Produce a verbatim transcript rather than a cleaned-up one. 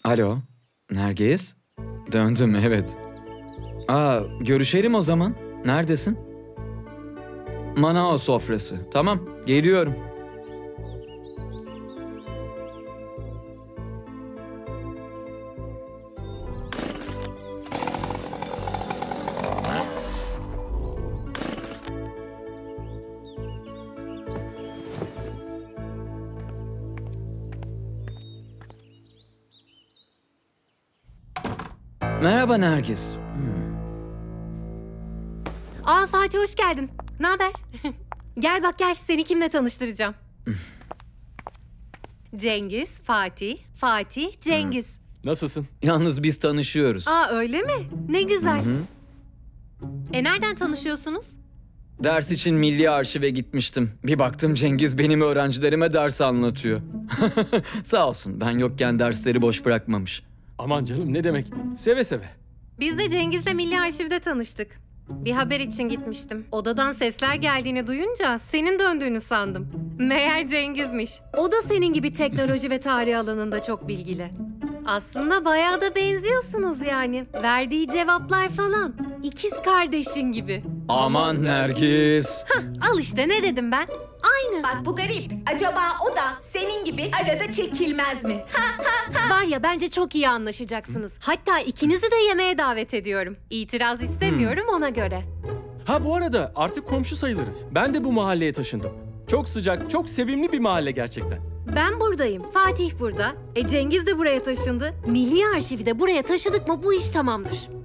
Alo, Nergis? Döndüm, evet. Aa, görüşelim o zaman. Neredesin? Manao sofrası. Tamam, geliyorum. Merhaba Nergis. Hmm. Aa Fatih, hoş geldin. Ne haber? Gel bak gel, seni kimle tanıştıracağım. Cengiz, Fatih, Fatih, Cengiz. Nasılsın? Yalnız biz tanışıyoruz. Aa öyle mi? Ne güzel. E nereden tanışıyorsunuz? Ders için Milli Arşiv'e gitmiştim. Bir baktım Cengiz benim öğrencilerime ders anlatıyor. Sağ olsun, ben yokken dersleri boş bırakmamış. Aman canım, ne demek? Seve seve. Biz de Cengiz'le Milli Arşiv'de tanıştık. Bir haber için gitmiştim. Odadan sesler geldiğini duyunca senin döndüğünü sandım. Meğer Cengiz'miş. O da senin gibi teknoloji ve tarih alanında çok bilgili. Aslında bayağı da benziyorsunuz yani. Verdiği cevaplar falan. İkiz kardeşin gibi. Aman Nergis. Hah, al işte, ne dedim ben? Aynı. Bak bu garip. Acaba o da senin gibi arada çekilmez mi? Var ya, bence çok iyi anlaşacaksınız. Hatta ikinizi de yemeğe davet ediyorum. İtiraz istemiyorum ona göre. Ha bu arada artık komşu sayılırız. Ben de bu mahalleye taşındım. Çok sıcak, çok sevimli bir mahalle gerçekten. Ben buradayım, Fatih burada. E Cengiz de buraya taşındı. Milli Arşivi de buraya taşıdık mı bu iş tamamdır.